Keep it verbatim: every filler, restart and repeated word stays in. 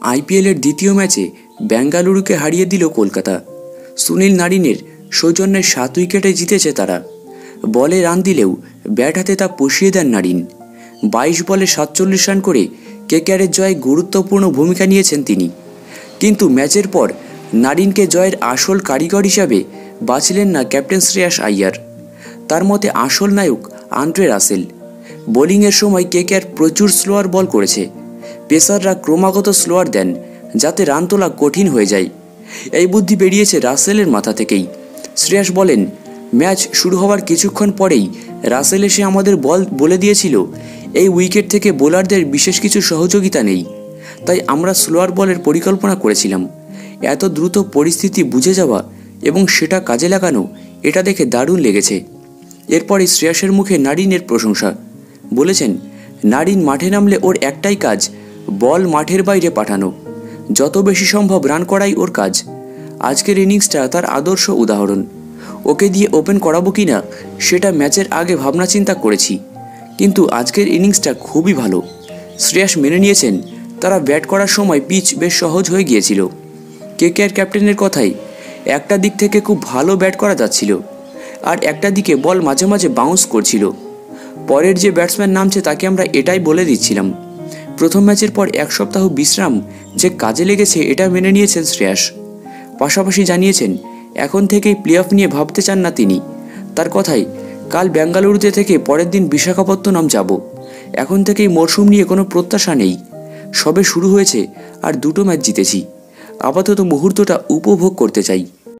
আইপিএলের দ্বিতীয় ম্যাচে বেঙ্গালুরুকে হারিয়ে দিল কলকাতা। সুনীল নারিনের সৌজন্যে সাত উইকেটে জিতেছে তারা। বলে রান দিলেও ব্যাট হাতে তা পুষিয়ে দেন নারিন। বাইশ বলে সাতচল্লিশ রান করে কেকেআরের জয়ে গুরুত্বপূর্ণ ভূমিকা নিয়েছেন তিনি। কিন্তু ম্যাচের পর নারিনকে জয়ের আসল কারিগর হিসাবে বাছলেন না ক্যাপ্টেন শ্রেয়াস আইয়ার। তার মতে আসল নায়ক আন্দ্রে রাসেল। বোলিংয়ের সময় কেকেআর প্রচুর স্লোয়ার বল করেছে। পেসাররা ক্রমাগত স্লোয়ার দেন যাতে রান তোলা কঠিন হয়ে যায়। এই বুদ্ধি বেরিয়েছে রাসেলের মাথা থেকেই। শ্রেয়াস বলেন, ম্যাচ শুরু হওয়ার কিছুক্ষণ পরেই রাসেল এসে আমাদের বল বলে দিয়েছিল এই উইকেট থেকে বোলারদের বিশেষ কিছু সহযোগিতা নেই, তাই আমরা স্লোয়ার বলের পরিকল্পনা করেছিলাম। এত দ্রুত পরিস্থিতি বুঝে যাওয়া এবং সেটা কাজে লাগানো, এটা দেখে দারুণ লেগেছে। এরপরই শ্রেয়াসের মুখে নারিনের প্রশংসা। বলেছেন, নারিন মাঠে নামলে ওর একটাই কাজ, বল মাঠের বাইরে পাঠানো। যত বেশি সম্ভব রান করাই ওর কাজ। আজকের ইনিংসটা তার আদর্শ উদাহরণ। ওকে দিয়ে ওপেন করাবো কি না সেটা ম্যাচের আগে ভাবনা চিন্তা করেছি, কিন্তু আজকের ইনিংসটা খুবই ভালো। শ্রেয়াস মেনে নিয়েছেন তারা ব্যাট করার সময় পিচ বেশ সহজ হয়ে গিয়েছিল। কেকেআর ক্যাপ্টেনের কথাই, একটা দিক থেকে খুব ভালো ব্যাট করা যাচ্ছিল, আর একটা দিকে বল মাঝে মাঝে বাউন্স করছিল। পরের যে ব্যাটসম্যান নামছে তাকে আমরা এটাই বলে দিচ্ছিলাম। প্রথম ম্যাচের পর এক সপ্তাহ বিশ্রাম যে কাজে লেগেছে এটা মেনে নিয়েছেন শ্রেয়াস। পাশাপাশি জানিয়েছেন এখন থেকেই প্লে অফ নিয়ে ভাবতে চান না তিনি। তার কথাই, কাল বেঙ্গালুরুতে থেকে পরের দিন বিশাখাপত্তনম যাব। এখন থেকেই মরশুম নিয়ে কোনো প্রত্যাশা নেই। সবে শুরু হয়েছে আর দুটো ম্যাচ জিতেছি। আপাতত মুহূর্তটা উপভোগ করতে চাই।